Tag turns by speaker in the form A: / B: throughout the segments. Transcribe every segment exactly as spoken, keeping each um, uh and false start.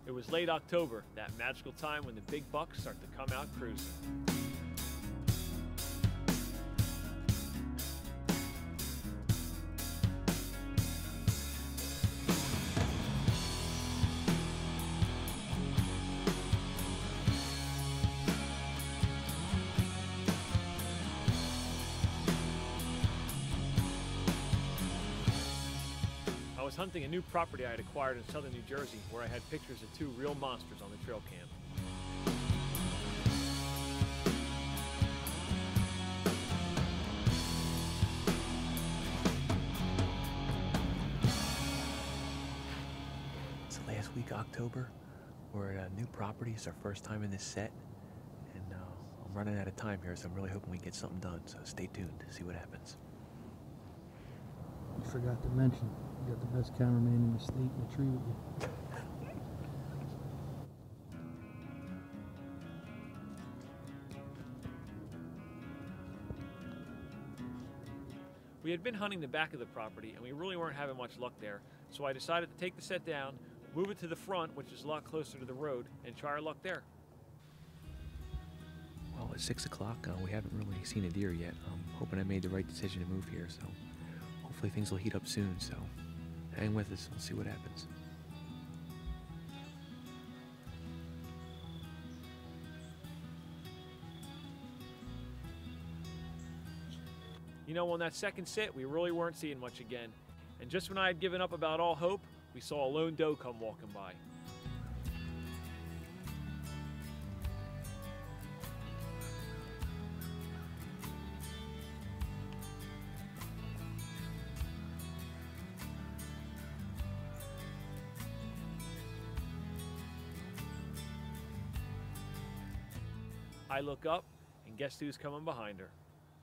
A: It was late October, that magical time when the big bucks start to come out cruising. I was hunting a new property I had acquired in southern New Jersey where I had pictures of two real monsters on the trail cam.
B: It's last week, October. We're at a new property. It's our first time in this set. And uh, I'm running out of time here, so I'm really hoping we get something done. So stay tuned to see what happens.
C: You forgot to mention, you got the best cameraman in the state in the tree with you.
A: We had been hunting the back of the property and we really weren't having much luck there, so I decided to take the set down, move it to the front, which is a lot closer to the road, and try our luck there.
B: Well, it's six o'clock. Uh, we haven't really seen a deer yet. I'm hoping I made the right decision to move here, so hopefully things will heat up soon, so hang with us. We'll see what happens.
A: You know, on that second sit, we really weren't seeing much again. And just when I had given up about all hope, we saw a lone doe come walking by. I look up, and guess who's coming behind her?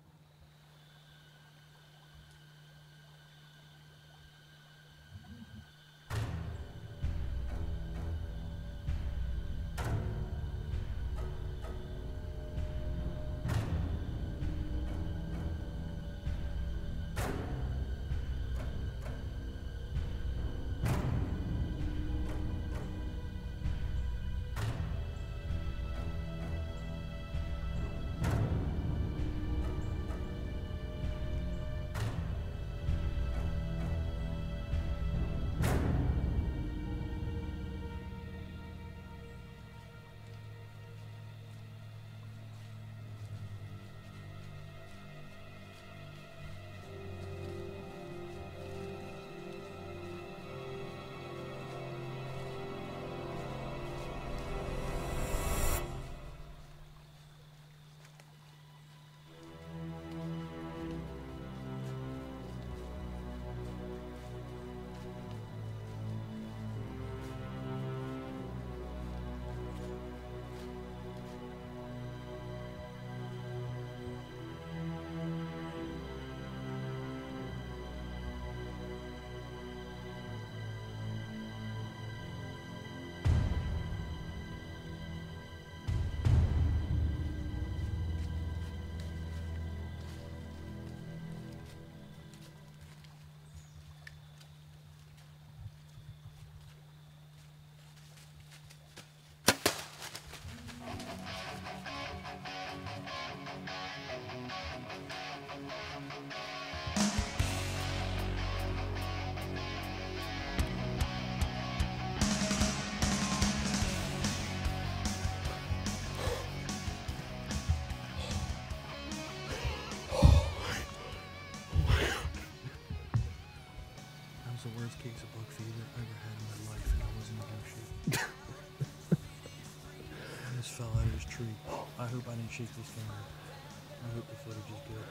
C: The worst case of buck fever I've ever had in my life, and I wasn't in good shape. I just fell out of this tree. I hope I didn't shake this camera. I hope the footage is good.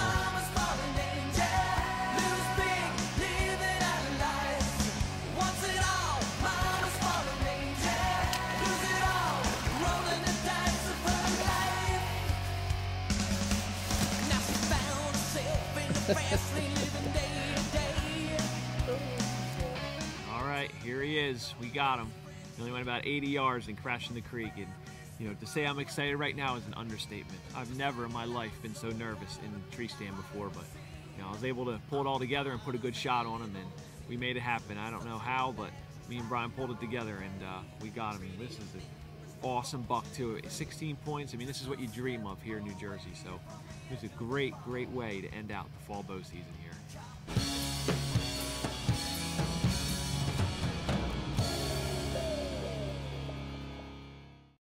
D: Once
A: All right, here he is. We got him. He only went about eighty yards and crashed in the creek. And you know, to say I'm excited right now is an understatement. I've never in my life been so nervous in the tree stand before, but you know, I was able to pull it all together and put a good shot on him, and we made it happen. I don't know how, but me and Brian pulled it together, and uh, we got him. And this is an awesome buck too. sixteen points. I mean, this is what you dream of here in New Jersey. So it was a great, great way to end out the fall bow season here.